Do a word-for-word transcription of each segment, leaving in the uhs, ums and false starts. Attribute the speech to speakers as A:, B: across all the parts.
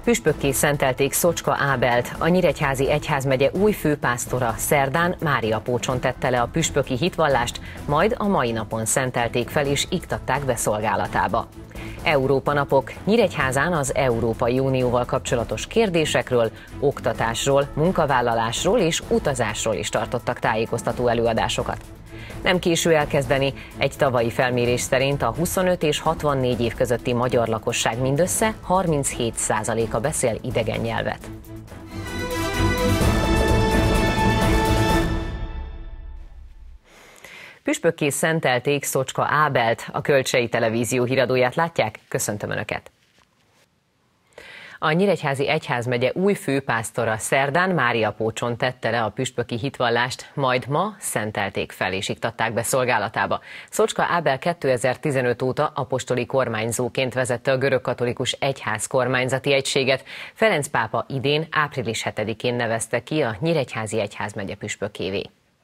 A: Püspökké szentelték Szocska Ábelt, a Nyíregyházi Egyházmegye új főpásztora szerdán Máriapócson tette le a püspöki hitvallást, majd a mai napon szentelték fel és iktatták be szolgálatába. Európa napok. Nyíregyházán az Európai Unióval kapcsolatos kérdésekről, oktatásról, munkavállalásról és utazásról is tartottak tájékoztató előadásokat. Nem késő elkezdeni, egy tavalyi felmérés szerint a huszonöt és hatvannégy év közötti magyar lakosság mindössze harminchét százaléka beszél idegen nyelvet. Püspökké szentelték Szocska Ábelt, a Kölcsei Televízió híradóját látják, köszöntöm Önöket! A Nyíregyházi Egyházmegye új főpásztora szerdán Máriapócson tette le a püspöki hitvallást, majd ma szentelték fel és iktatták be szolgálatába. Szocska Ábel kétezer-tizenöt óta apostoli kormányzóként vezette a görögkatolikus egyház kormányzati egységet. Ferenc pápa idén április hetedikén nevezte ki a Nyíregyházi Egyházmegye püspökévé.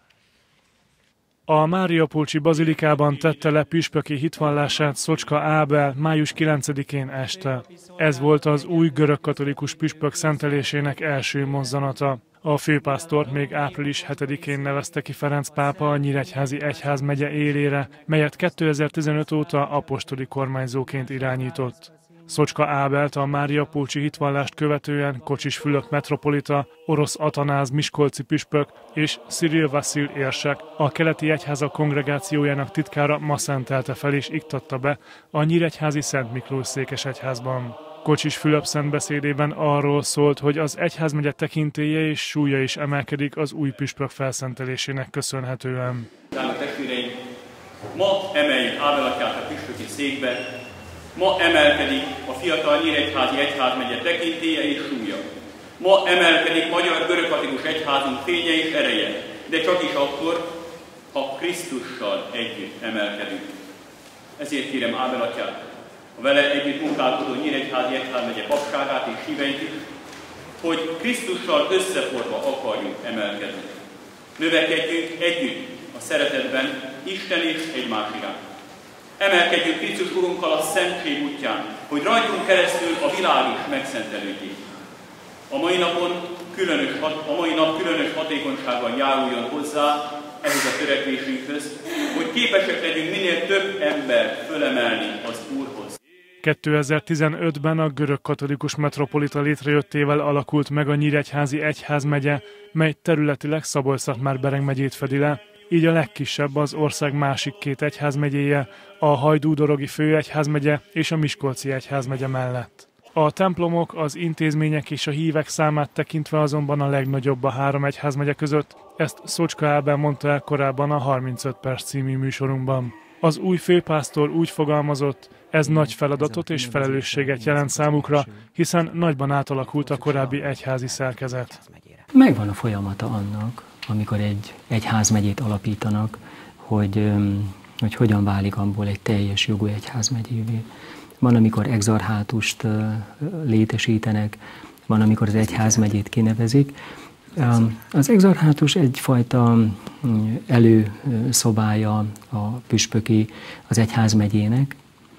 B: A Máriapócsi bazilikában tette le püspöki hitvallását Szocska Ábel május kilencedikén este. Ez volt az új görögkatolikus püspök szentelésének első mozzanata. A főpásztort még április hetedikén nevezte ki Ferenc pápa a Nyíregyházi Egyházmegye élére, melyet kétezer-tizenöt óta apostoli kormányzóként irányított. Szocska Ábelt a Máriapócsi hitvallást követően Kocsis Fülöp metropolita, Orosz Atanáz miskolci püspök és Cyril Vasil érsek, a keleti egyházak kongregációjának titkára ma szentelte fel és iktatta be a Nyíregyházi Szent Miklós székesegyházban. Kocsis Fülöp szentbeszédében arról szólt, hogy az egyházmegye tekintélye és súlya is emelkedik az új püspök felszentelésének köszönhetően.
C: Drága testvéreim, ma emeljük Ábel atyát a püspöki székbe. Ma emelkedik a fiatal Nyíregyházi Egyházmegye tekintélye és súlya. Ma emelkedik magyar görögkatolikus egyházunk fénye és ereje, de csak is akkor, ha Krisztussal együtt emelkedünk. Ezért kérem Ábel atyát, a vele együtt munkálkodó Nyíregyházi Egyházmegye papságát és híveit is, hogy Krisztussal összeforva akarjunk emelkedni. Növekedjünk együtt a szeretetben Isten és egymás iránt. Emelkedjünk Krisztus Urunkkal a szentség útján, hogy rajtunk keresztül a világ is megszentelődjék. A mai napon különös, a mai nap különös hatékonysággal járuljon hozzá ehhez a törekvésünkhöz, hogy képesek legyünk minél több embert fölemelni az Úrhoz.
B: kétezer-tizenötben a görögkatolikus metropolita létrejöttével alakult meg a Nyíregyházi Egyházmegye, mely területileg Szabolcs-Szatmár-Bereg megyét fedi le, így a legkisebb az ország másik két egyházmegyéje, a Hajdú-dorogi főegyházmegye és a Miskolci egyházmegye mellett. A templomok, az intézmények és a hívek számát tekintve azonban a legnagyobb a három egyházmegye között, ezt Szocska Ábel mondta el korábban a harmincöt perc című műsorunkban. Az új főpásztor úgy fogalmazott, ez nagy feladatot és felelősséget jelent számukra, hiszen nagyban átalakult a korábbi egyházi szerkezet.
D: Megvan a folyamata annak, amikor egy egyházmegyét alapítanak, hogy, hogy hogyan válik abból egy teljes jogú egyházmegyévé. Van, amikor exarchátust létesítenek, van, amikor az egyházmegyét kinevezik. Az exarchátus egyfajta előszobája a püspöki, az egyházmegyének,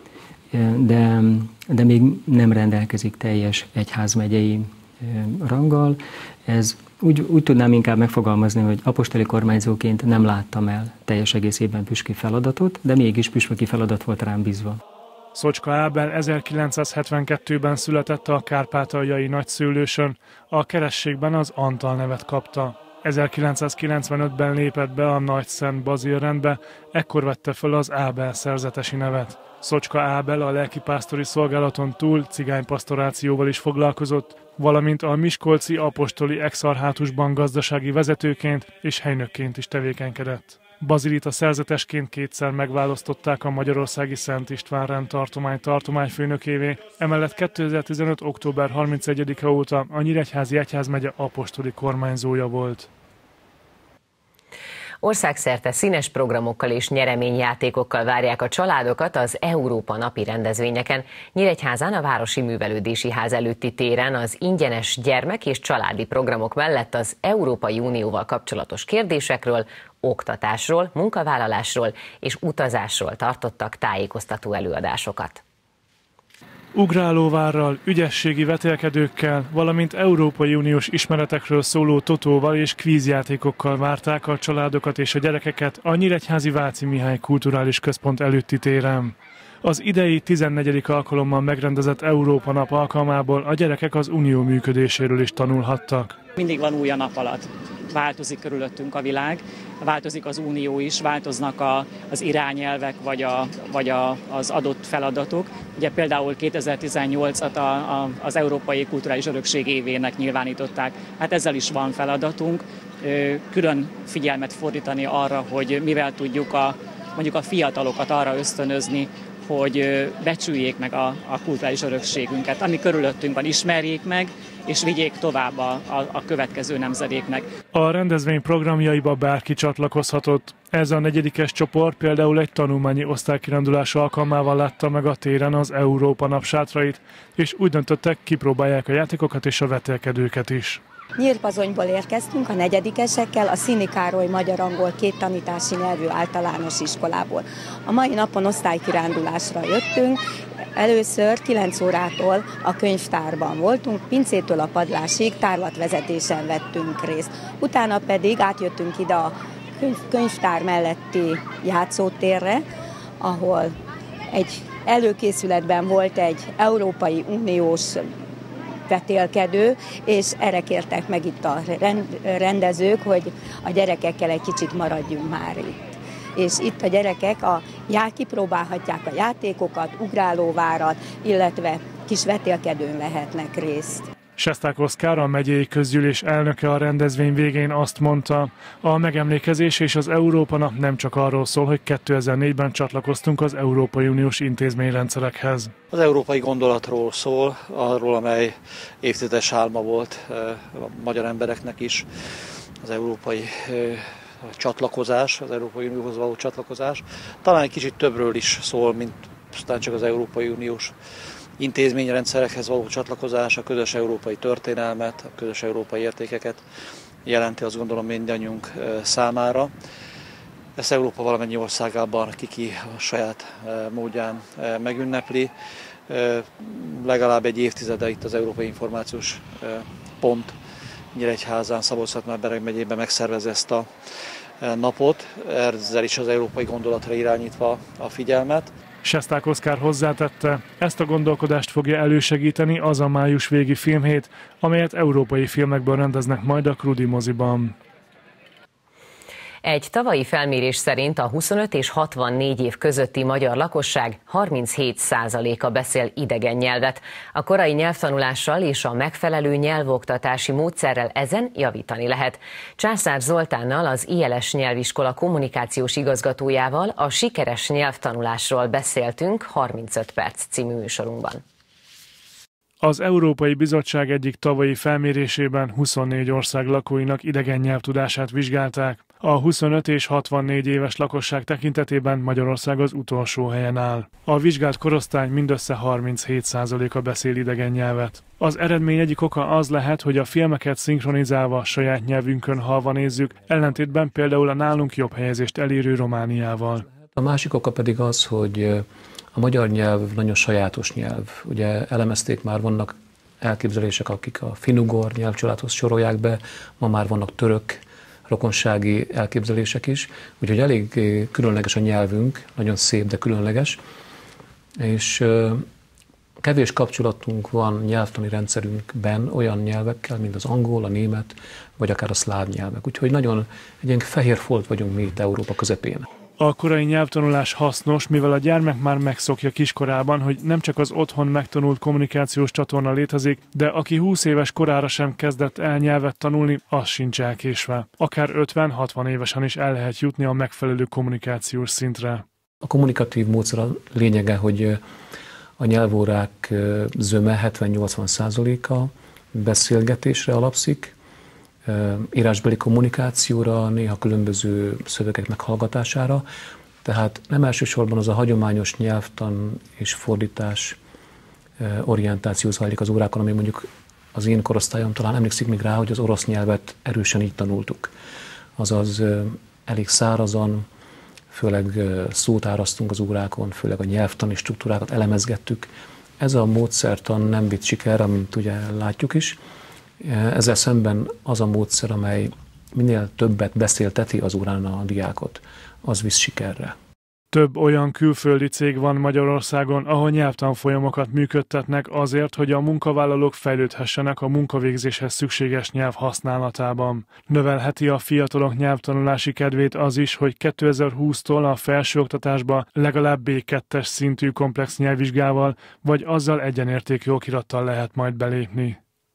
D: de, de még nem rendelkezik teljes egyházmegyei ranggal. Ez úgy, úgy tudnám inkább megfogalmazni, hogy apostoli kormányzóként nem láttam el teljes egészében püspöki feladatot, de mégis püspöki feladat volt rám bízva.
B: Szocska Ábel ezerkilencszázhetvenkettőben született a kárpátaljai nagyszőlősön, a kerességben az Antal nevet kapta. ezerkilencszázkilencvenötben lépett be a Nagyszent Bazil rendbe, ekkor vette föl az Ábel szerzetesi nevet. Szocska Ábel a lelkipásztori szolgálaton túl cigánypastorációval is foglalkozott, valamint a miskolci apostoli exarchátusban gazdasági vezetőként és helynökként is tevékenykedett. Bazilita szerzetesként kétszer megválasztották a Magyarországi Szent István rend tartomány tartományfőnökévé, emellett kétezer-tizenöt. október harmincegyedike óta a Nyíregyházi Egyházmegye apostoli kormányzója volt.
A: Országszerte színes programokkal és nyereményjátékokkal várják a családokat az Európa napi rendezvényeken. Nyíregyházán a Városi Művelődési Ház előtti téren az ingyenes gyermek- és családi programok mellett az Európai Unióval kapcsolatos kérdésekről, oktatásról, munkavállalásról és utazásról tartottak tájékoztató előadásokat.
B: Ugrálóvárral, ügyességi vetélkedőkkel, valamint Európai Uniós ismeretekről szóló totóval és kvízjátékokkal várták a családokat és a gyerekeket a Nyíregyházi Váci Mihály Kulturális Központ előtti téren. Az idei tizennegyedik alkalommal megrendezett Európa Nap alkalmából a gyerekek az unió működéséről is tanulhattak.
E: Mindig van új a nap alatt. Változik körülöttünk a világ, változik az unió is, változnak a, az irányelvek vagy, a, vagy a, az adott feladatok. Ugye például kétezer-tizennyolcat a, a, az Európai Kulturális Örökség évének nyilvánították. Hát ezzel is van feladatunk. Külön figyelmet fordítani arra, hogy mivel tudjuk a, mondjuk a fiatalokat arra ösztönözni, hogy becsüljék meg a, a kulturális örökségünket, ami körülöttünk van, ismerjék meg, és vigyék tovább a, a, a következő nemzedéknek.
B: A rendezvény programjaiba bárki csatlakozhatott. Ez a negyedikes csoport például egy tanulmányi osztálykirándulás alkalmával látta meg a téren az Európa Nap sátrait, és úgy döntöttek, kipróbálják a játékokat és a vetélkedőket is.
F: Nyírpazonyból érkeztünk a negyedikesekkel a Színi Károly magyar-angol két tanítási nyelvű általános iskolából. A mai napon osztálykirándulásra jöttünk. Először kilenc órától a könyvtárban voltunk, pincétől a padlásig tárlatvezetésen vettünk részt. Utána pedig átjöttünk ide a könyv, könyvtár melletti játszótérre, ahol egy előkészületben volt egy Európai Uniós vetélkedő, és erre kértek meg itt a rendezők, hogy a gyerekekkel egy kicsit maradjunk már itt. És itt a gyerekek a, já, kipróbálhatják a játékokat, ugrálóvárat, illetve kis vetélkedőn vehetnek részt.
B: Sesták Oszkár, a megyei közgyűlés elnöke a rendezvény végén azt mondta, a megemlékezés és az Európa Nap nem csak arról szól, hogy kétezer-négyben csatlakoztunk az Európai Uniós intézményrendszerekhez.
G: Az európai gondolatról szól, arról, amely évtizedes álma volt a magyar embereknek is, az európai csatlakozás, az Európai Unióhoz való csatlakozás. Talán egy kicsit többről is szól, mint aztán csak az Európai Uniós intézményrendszerekhez való csatlakozás, a közös európai történelmet, a közös európai értékeket jelenti, azt gondolom, mindannyiunk számára. Ezt Európa valamennyi országában ki-ki a saját módján megünnepli. Legalább egy évtizede itt az Európai Információs Pont Nyíregyházán, Szabolcs-Szatmár-Bereg megyében megszervez ezt a napot, ezzel is az európai gondolatra irányítva a figyelmet.
B: Sesták Oszkár hozzátette, ezt a gondolkodást fogja elősegíteni az a május végi filmhét, amelyet európai filmekből rendeznek majd a Krudi moziban.
A: Egy tavalyi felmérés szerint a huszonöt és hatvannégy év közötti magyar lakosság harminchét százaléka beszél idegen nyelvet. A korai nyelvtanulással és a megfelelő nyelvoktatási módszerrel ezen javítani lehet. Császár Zoltánnal, az i el es nyelviskola kommunikációs igazgatójával a sikeres nyelvtanulásról beszéltünk harmincöt perc című műsorunkban.
B: Az Európai Bizottság egyik tavalyi felmérésében huszonnégy ország lakóinak idegen nyelvtudását vizsgálták. A huszonöt és hatvannégy éves lakosság tekintetében Magyarország az utolsó helyen áll. A vizsgált korosztály mindössze harminchét százaléka beszél idegen nyelvet. Az eredmény egyik oka az lehet, hogy a filmeket szinkronizálva saját nyelvünkön halva nézzük, ellentétben például a nálunk jobb helyezést elérő Romániával.
H: A másik oka pedig az, hogy a magyar nyelv nagyon sajátos nyelv. Ugye elemezték már, vannak elképzelések, akik a finnugor nyelvcsaládhoz sorolják be, ma már vannak török rokonsági elképzelések is, úgyhogy elég különleges a nyelvünk, nagyon szép, de különleges, és kevés kapcsolatunk van nyelvtani rendszerünkben olyan nyelvekkel, mint az angol, a német, vagy akár a szláv nyelvek. Úgyhogy nagyon egy ilyen fehér folt vagyunk mi itt Európa közepén.
B: A korai nyelvtanulás hasznos, mivel a gyermek már megszokja kiskorában, hogy nem csak az otthon megtanult kommunikációs csatorna létezik, de aki húsz éves korára sem kezdett el nyelvet tanulni, az sincs elkésve. Akár ötven-hatvan évesen is el lehet jutni a megfelelő kommunikációs szintre.
H: A kommunikatív módszer a lényege, hogy a nyelvórák zöme hetven-nyolcvan százaléka beszélgetésre alapszik, írásbeli kommunikációra, néha különböző szövegek meghallgatására. Tehát nem elsősorban az a hagyományos nyelvtan és fordítás orientáció zajlik az órákon, ami mondjuk az én korosztályom talán emlékszik még rá, hogy az orosz nyelvet erősen így tanultuk. Azaz elég szárazan, főleg szót árasztunk az órákon, főleg a nyelvtani struktúrákat elemezgettük, Ez a módszertan nem vitt sikerre, mint ugye látjuk is. Ezzel szemben az a módszer, amely minél többet beszélteti az órán a diákot, az visz sikerre.
B: Több olyan külföldi cég van Magyarországon, ahol nyelvtanfolyamokat működtetnek azért, hogy a munkavállalók fejlődhessenek a munkavégzéshez szükséges nyelv használatában. Növelheti a fiatalok nyelvtanulási kedvét az is, hogy kétezer-húsztól a felsőoktatásba legalább bé kettes szintű komplex nyelvvizsgával vagy azzal egyenértékű okirattal lehet majd belépni.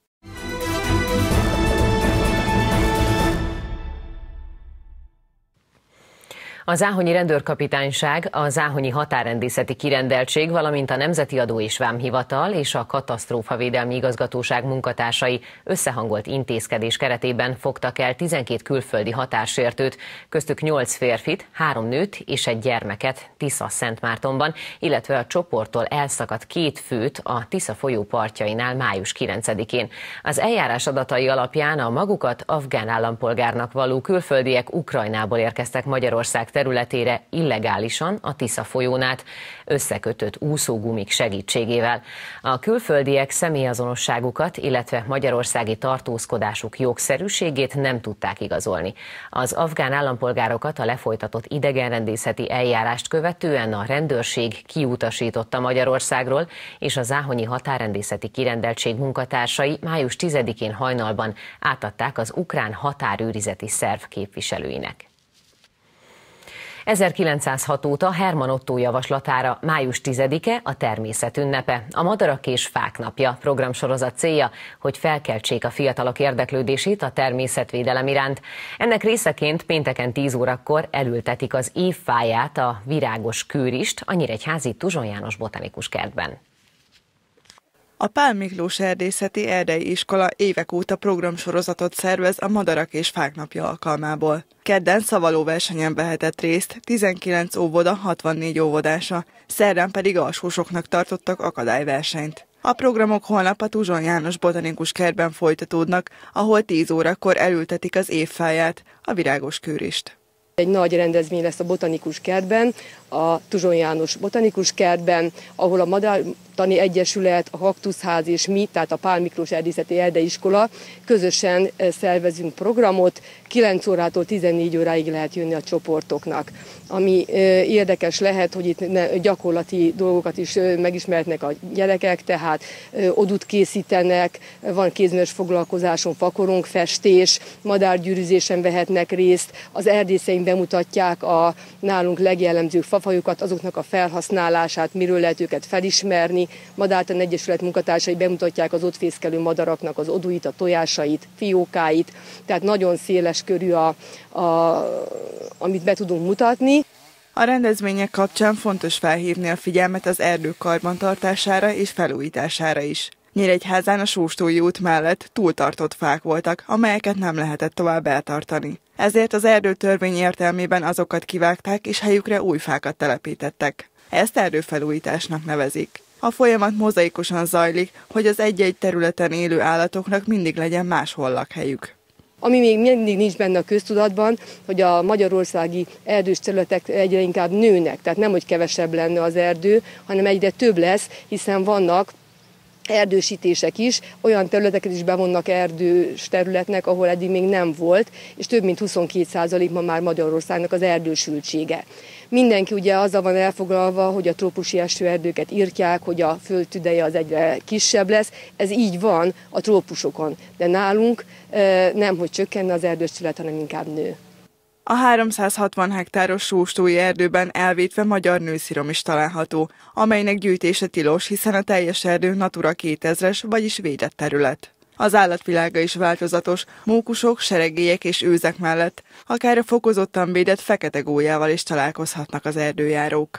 A: A záhonyi rendőrkapitányság, a záhonyi határrendészeti kirendeltség, valamint a Nemzeti Adó és Vámhivatal és a Katasztrófavédelmi Igazgatóság munkatársai összehangolt intézkedés keretében fogtak el tizenkét külföldi határsértőt, köztük nyolc férfit, három nőt és egy gyermeket Tisza-Szentmártonban, illetve a csoporttól elszakadt két főt a Tisza folyó partjainál május kilencedikén. Az eljárás adatai alapján a magukat afgán állampolgárnak való külföldiek Ukrajnából érkeztek Magyarország területére illegálisan a Tisza folyón át, összekötött úszógumik segítségével. A külföldiek személyazonosságukat, illetve magyarországi tartózkodásuk jogszerűségét nem tudták igazolni. Az afgán állampolgárokat a lefolytatott idegenrendészeti eljárást követően a rendőrség kiutasította Magyarországról, és a záhonyi határrendészeti kirendeltség munkatársai május tizedikén hajnalban átadták az ukrán határőrizeti szerv képviselőinek. ezerkilencszázhat óta Herman Ottó javaslatára május tizedike a természet ünnepe, a Madarak és Fák napja programsorozat célja, hogy felkeltsék a fiatalok érdeklődését a természetvédelem iránt. Ennek részeként pénteken tíz órakor elültetik az évfáját, a virágos kőrist a nyíregyházi Tuzson János Botanikus Kertben.
I: A Pál Miklós Erdészeti Erdei Iskola évek óta programsorozatot szervez a Madarak és Fák napja alkalmából. Kedden szavalóversenyen vehetett részt tizenkilenc óvoda, hatvannégy óvodása, szerdán pedig alsósoknak tartottak akadályversenyt. A programok holnap a Tuzson János Botanikus Kertben folytatódnak, ahol tíz órakor elültetik az évfáját, a virágos kőrist.
J: Egy nagy rendezvény lesz a Botanikus Kertben, a Tuzson János Botanikus Kertben, ahol a Madártani Egyesület, a Kaktuszház és mi, tehát a Pál Miklós Erdészeti Erdei Iskola közösen szervezünk programot, kilenc órától tizennégy óráig lehet jönni a csoportoknak. Ami érdekes lehet, hogy itt gyakorlati dolgokat is megismerhetnek a gyerekek, tehát odút készítenek, van kézműves foglalkozáson, fakorong festés, madárgyűrűzésen vehetnek részt, az erdészeink bemutatják a nálunk legjellemzőbb fafajokat, azoknak a felhasználását, miről lehet őket felismerni. Madártani Egyesület munkatársai bemutatják az ott fészkelő madaraknak az odúit, a tojásait, fiókáit, tehát nagyon széles körű, a, a, amit be tudunk mutatni.
I: A rendezvények kapcsán fontos felhívni a figyelmet az erdők karbantartására és felújítására is. Nyíregyházán a Sóstói út mellett túltartott fák voltak, amelyeket nem lehetett tovább eltartani. Ezért az erdőtörvény értelmében azokat kivágták és helyükre új fákat telepítettek. Ezt erdőfelújításnak nevezik. A folyamat mozaikosan zajlik, hogy az egy-egy területen élő állatoknak mindig legyen máshol lakhelyük.
J: Ami még mindig nincs benne a köztudatban, hogy a magyarországi erdős területek egyre inkább nőnek, tehát nem, hogy kevesebb lenne az erdő, hanem egyre több lesz, hiszen vannak erdősítések is, olyan területeket is bevonnak erdős területnek, ahol eddig még nem volt, és több mint huszonkét százalék ma már Magyarországnak az erdősültsége. Mindenki ugye azzal van elfoglalva, hogy a trópusi esőerdőket írtják, hogy a földtüdeje az egyre kisebb lesz. Ez így van a trópusokon, de nálunk nem, hogy csökkenne az erdős terület, hanem inkább nő.
I: A háromszázhatvan hektáros Sóstói erdőben elvétve magyar nőszirom is található, amelynek gyűjtése tilos, hiszen a teljes erdő Natura kétezres, vagyis védett terület. Az állatvilága is változatos, mókusok, seregélyek és őzek mellett, akár a fokozottan védett fekete gólyával is találkozhatnak az erdőjárók.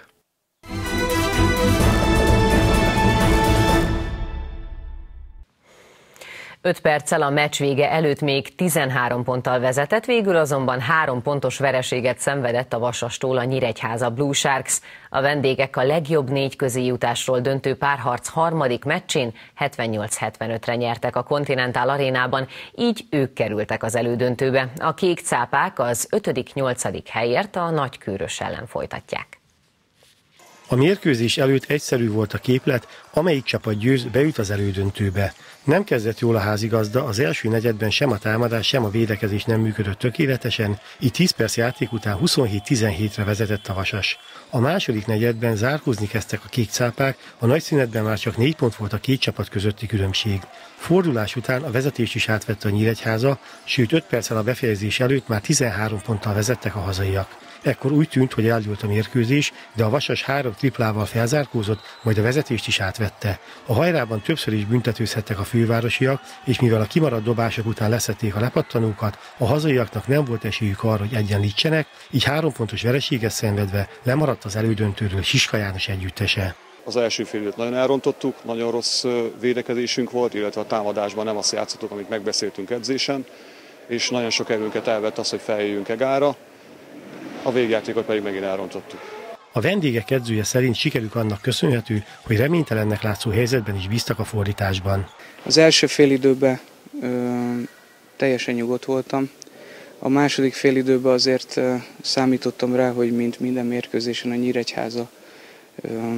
A: öt perccel a meccs vége előtt még tizenhárom ponttal vezetett, végül azonban három pontos vereséget szenvedett a Vasastól a Nyíregyháza Blue Sharks. A vendégek a legjobb négy közé jutásról döntő párharc harmadik meccsén hetvennyolc hetvenötre nyertek a Continental Arénában, így ők kerültek az elődöntőbe. A kék cápák az ötödik-nyolcadik helyért a Nagykőrös ellen folytatják.
K: A mérkőzés előtt egyszerű volt a képlet, amelyik csapat győz, bejut az elődöntőbe. Nem kezdett jól a házigazda, az első negyedben sem a támadás, sem a védekezés nem működött tökéletesen, így tíz perc játék után huszonhét tizenhétre vezetett a Vasas. A második negyedben zárkózni kezdtek a kékcápák, a nagy szünetben már csak négy pont volt a két csapat közötti különbség. Fordulás után a vezetést is átvette a Nyíregyháza, sőt öt perccel a befejezés előtt már tizenhárom ponttal vezettek a hazaiak. Ekkor úgy tűnt, hogy eldőlt a mérkőzés, de a Vasas három triplával felzárkózott, majd a vezetést is átvette. A hajrában többször is büntetőzhettek a fővárosiak, és mivel a kimaradt dobások után leszették a lepattanókat, a hazaiaknak nem volt esélyük arra, hogy egyenlítsenek, így három pontos vereséget szenvedve lemaradt az elődöntőről Siska János együttese.
L: Az első fél időt nagyon elrontottuk, nagyon rossz védekezésünk volt, illetve a támadásban nem azt játszottuk, amit megbeszéltünk edzésen, és nagyon sok erőnket elvett az, hogy feljöjjünk Egára. A végjátékot pedig megint elrontottuk.
K: A vendégek edzője szerint sikerük annak köszönhető, hogy reménytelennek látszó helyzetben is bíztak a fordításban.
M: Az első félidőben ö, teljesen nyugodt voltam. A második félidőben azért ö, számítottam rá, hogy mint minden mérkőzésen a Nyíregyháza ö,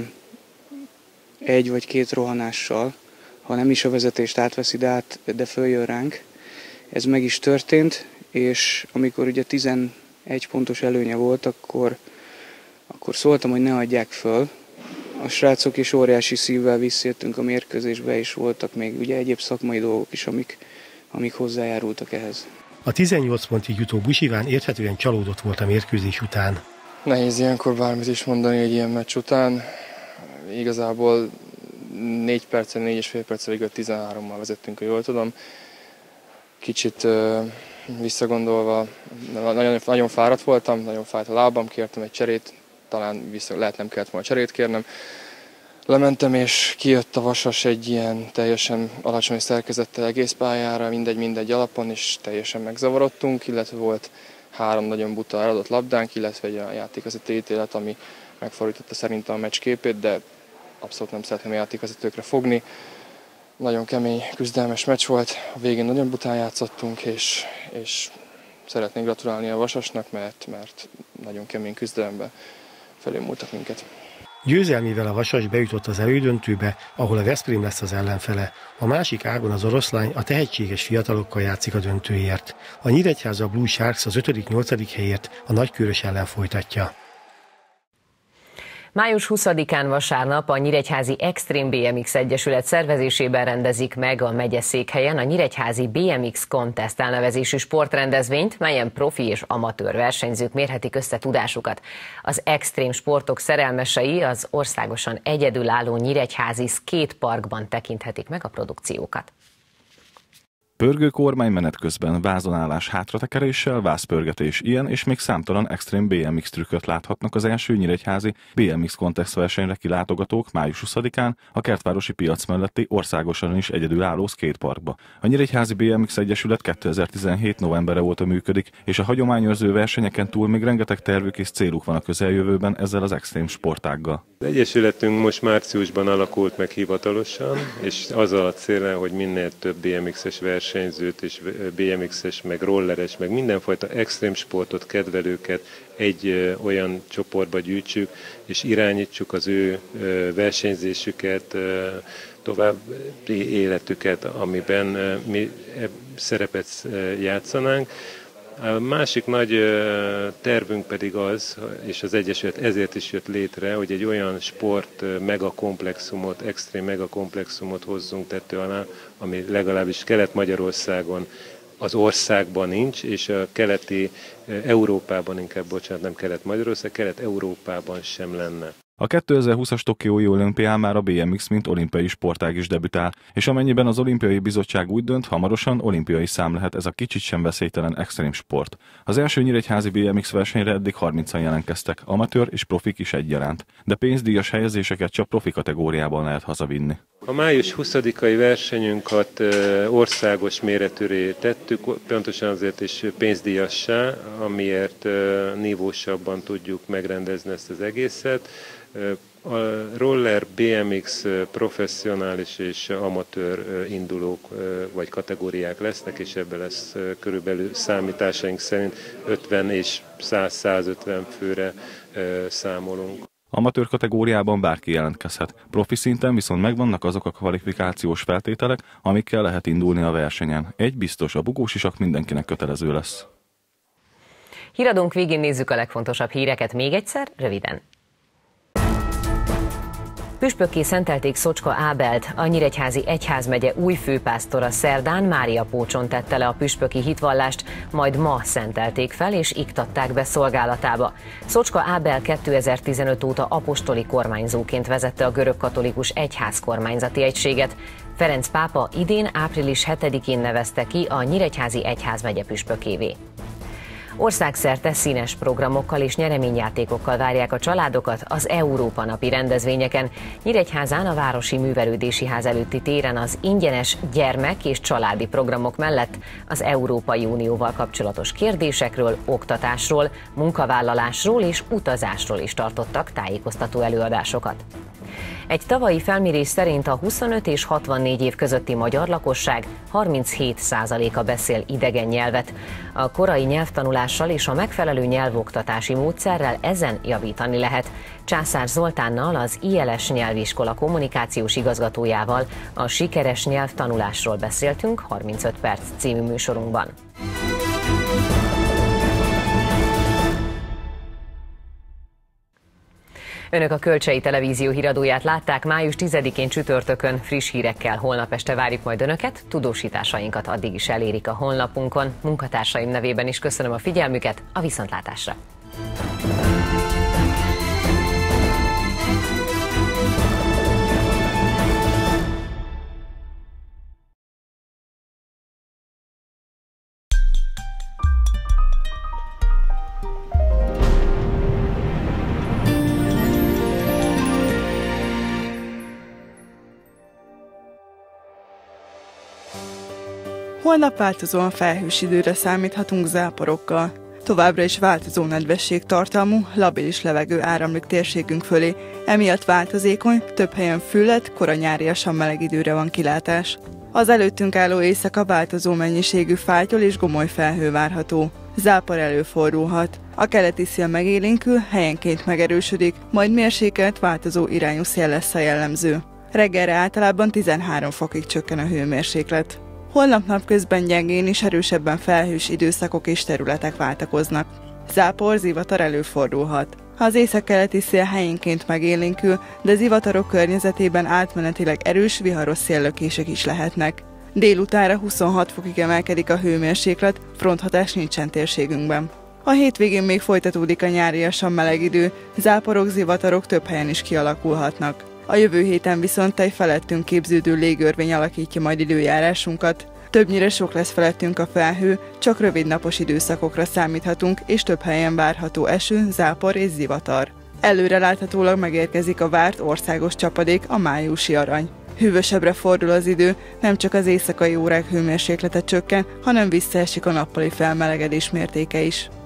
M: egy vagy két rohanással, ha nem is a vezetést átveszi, de, át, de följön ránk. Ez meg is történt, és amikor ugye tizenegy pontos előnye volt, akkor, akkor szóltam, hogy ne adják föl. A srácok is óriási szívvel visszajöttünk a mérkőzésbe, és voltak még ugye egyéb szakmai dolgok is, amik, amik hozzájárultak ehhez.
K: A tizennyolc pontig jutó Busiván érthetően csalódott volt a mérkőzés után.
N: Nehéz ilyenkor bármit is mondani egy ilyen meccs után. Igazából négy perccel, négy és fél perccel igaz tizenhárommal vezettünk, ha jól tudom. Kicsit visszagondolva, nagyon, nagyon fáradt voltam, nagyon fájt a lábam, kértem egy cserét, talán vissza, lehet nem kellett volna cserét kérnem. Lementem és kijött a Vasas egy ilyen teljesen alacsony szerkezettel egész pályára, mindegy-mindegy alapon, és teljesen megzavarodtunk, illetve volt három nagyon buta eladott labdánk, illetve egy a játékvezető ítélet, ami megfordította szerintem a meccs képét, de abszolút nem szeretném a játékvezetőkre fogni. Nagyon kemény, küzdelmes meccs volt, a végén nagyon bután játszottunk, és, és szeretnék gratulálni a Vasasnak, mert, mert nagyon kemény küzdelemben felülmúltak minket.
K: Győzelmével a Vasas bejutott az elődöntőbe, ahol a Veszprém lesz az ellenfele. A másik ágon az Oroszlány a tehetséges fiatalokkal játszik a döntőért. A Nyíregyháza Blue Sharks az ötödik-nyolcadik helyért a Nagykőrös ellen folytatja.
A: május huszadikán vasárnap a Nyíregyházi Extreme bé em iksz Egyesület szervezésében rendezik meg a megyeszékhelyen a Nyíregyházi bé em iksz Contest elnevezésű sportrendezvényt, melyen profi és amatőr versenyzők mérhetik össze tudásukat. Az extrém sportok szerelmesei az országosan egyedülálló Nyíregyházi skateparkban tekinthetik meg a produkciókat.
O: Pörgő kormány menet közben, vázonállás hátratekeréssel, vászpörgetés, ilyen és még számtalan extrém bé em iksz trükköt láthatnak az első nyíregyházi bé em iksz Contest versenyre kilátogatók május huszadikán a Kertvárosi piac melletti országosan is egyedülálló skateparkba. A Nyíregyházi bé em iksz Egyesület kétezer-tizenhét novembere óta működik, és a hagyományőrző versenyeken túl még rengeteg tervük és céluk van a közeljövőben ezzel az extrém sportággal.
P: Az Egyesületünk most márciusban alakult meg hivatalosan, és azzal a céllal, hogy minél több bé em iksz-es versenyzőt és bé em iksz-es, meg rolleres, meg mindenfajta extrém sportot kedvelőket egy ö, olyan csoportba gyűjtsük, és irányítsuk az ő ö, versenyzésüket, ö, további életüket, amiben ö, mi szerepet játszanánk. A másik nagy tervünk pedig az, és az Egyesület ezért is jött létre, hogy egy olyan sport megakomplexumot, extrém megakomplexumot hozzunk tető alá, ami legalábbis Kelet-Magyarországon az országban nincs, és a keleti Európában, inkább bocsánat, nem Kelet-Magyarország, Kelet-Európában sem lenne.
O: A kétezer-húszas Tokiói olimpián már a bé em iksz mint olimpiai sportág is debütál, és amennyiben az Olimpiai Bizottság úgy dönt, hamarosan olimpiai szám lehet ez a kicsit sem veszélytelen extrém sport. Az első nyíregyházi bé em iksz versenyre eddig harmincan jelentkeztek, amatőr és profik is egyaránt, de pénzdíjas helyezéseket csak profi kategóriában lehet hazavinni.
P: A május huszadikai versenyünket országos méretűré tettük, pontosan azért is pénzdíjassá, amiért nívósabban tudjuk megrendezni ezt az egészet. A roller, bé em iksz professzionális és amatőr indulók vagy kategóriák lesznek, és ebben lesz körülbelül számításaink szerint ötven és száz-százötven főre számolunk.
O: Amatőr kategóriában bárki jelentkezhet, profi szinten viszont megvannak azok a kvalifikációs feltételek, amikkel lehet indulni a versenyen. Egy biztos, a bugósisak mindenkinek kötelező lesz.
A: Híradónk végén nézzük a legfontosabb híreket még egyszer, röviden. Püspökké szentelték Szocska Ábelt, a Nyíregyházi Egyházmegye új főpásztora szerdán Mária Pócson tette le a püspöki hitvallást, majd ma szentelték fel és iktatták be szolgálatába. Szocska Ábel kétezer-tizenöt óta apostoli kormányzóként vezette a görögkatolikus egyház kormányzati egységet. Ferenc pápa idén április hetedikén nevezte ki a Nyíregyházi Egyházmegye püspökévé. Országszerte színes programokkal és nyereményjátékokkal várják a családokat az Európa napi rendezvényeken. Nyíregyházán a Városi Művelődési Ház előtti téren az ingyenes gyermek- és családi programok mellett az Európai Unióval kapcsolatos kérdésekről, oktatásról, munkavállalásról és utazásról is tartottak tájékoztató előadásokat. Egy tavalyi felmérés szerint a huszonöt és hatvannégy év közötti magyar lakosság harminchét százaléka beszél idegen nyelvet. A korai nyelvtanulással és a megfelelő nyelvoktatási módszerrel ezen javítani lehet. Császár Zoltánnal, az i el es nyelviskola kommunikációs igazgatójával a sikeres nyelvtanulásról beszéltünk harmincöt perc című műsorunkban. Önök a Kölcsei Televízió híradóját látták május tizedikén csütörtökön, friss hírekkel holnap este várjuk majd Önöket, tudósításainkat addig is elérik a honlapunkon. Munkatársaim nevében is köszönöm a figyelmüket, a viszontlátásra!
I: Holnap változóan felhős időre számíthatunk záporokkal. Továbbra is változó nedvesség tartalmú, labilis levegő áramlik térségünk fölé, emiatt változékony, több helyen füllet, kora nyáriasan meleg időre van kilátás. Az előttünk álló éjszaka változó mennyiségű fátyol és gomoly felhő várható. Zápor előfordulhat. A keleti szél megélénkül, helyenként megerősödik, majd mérsékelt, változó irányú szél lesz a jellemző. Reggelre általában tizenhárom fokig csökken a hőmérséklet. Holnap napközben gyengén is erősebben felhős időszakok és területek váltakoznak. Zápor, zivatar előfordulhat. Az északkeleti szél helyénként megélénkül, de zivatarok környezetében átmenetileg erős, viharos széllökések is lehetnek. Délutánra huszonhat fokig emelkedik a hőmérséklet, fronthatás nincsen térségünkben. A hétvégén még folytatódik a nyáriasan meleg idő, záporok, zivatarok több helyen is kialakulhatnak. A jövő héten viszont egy felettünk képződő légörvény alakítja majd időjárásunkat. Többnyire sok lesz felettünk a felhő, csak rövid napos időszakokra számíthatunk, és több helyen várható eső, zápor és zivatar. Előreláthatólag megérkezik a várt országos csapadék, a májusi arany. Hűvösebbre fordul az idő, nem csak az éjszakai órák hőmérséklete csökken, hanem visszaesik a nappali felmelegedés mértéke is.